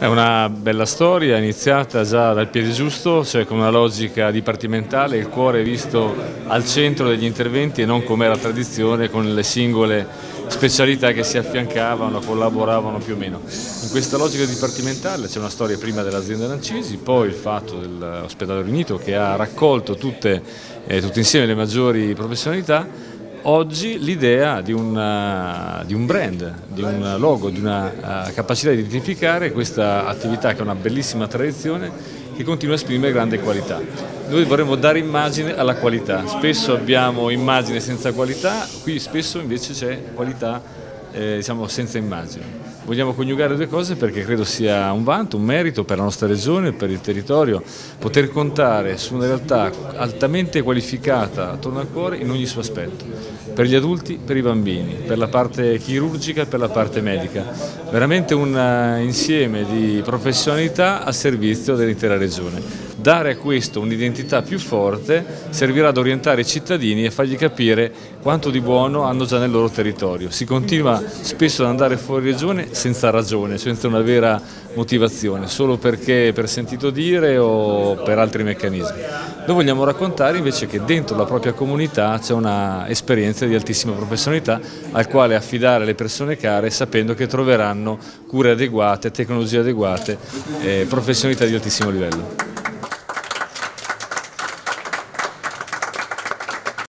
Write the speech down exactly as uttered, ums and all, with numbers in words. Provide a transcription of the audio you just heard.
È una bella storia, iniziata già dal piede giusto, cioè con una logica dipartimentale, il cuore visto al centro degli interventi e non come era tradizione con le singole specialità che si affiancavano, collaboravano più o meno. In questa logica dipartimentale c'è una storia prima dell'azienda Lancisi, poi il fatto dell'ospedale riunito che ha raccolto tutte, eh, tutte insieme le maggiori professionalità. Oggi l'idea di, di un brand, di un logo, di una uh, capacità di identificare questa attività che è una bellissima tradizione che continua a esprimere grande qualità. Noi vorremmo dare immagine alla qualità, spesso abbiamo immagine senza qualità, qui spesso invece c'è qualità eh, diciamo senza immagine. Vogliamo coniugare due cose perché credo sia un vanto, un merito per la nostra regione, per il territorio, poter contare su una realtà altamente qualificata attorno al cuore in ogni suo aspetto, per gli adulti, per i bambini, per la parte chirurgica e per la parte medica. Veramente un insieme di professionalità a servizio dell'intera regione. Dare a questo un'identità più forte servirà ad orientare i cittadini e fargli capire quanto di buono hanno già nel loro territorio. Si continua spesso ad andare fuori regione senza ragione, senza una vera motivazione, solo perché per sentito dire o per altri meccanismi. Noi vogliamo raccontare invece che dentro la propria comunità c'è una esperienza di altissima professionalità al quale affidare le persone care sapendo che troveranno cure adeguate, tecnologie adeguate, eh, professionalità di altissimo livello.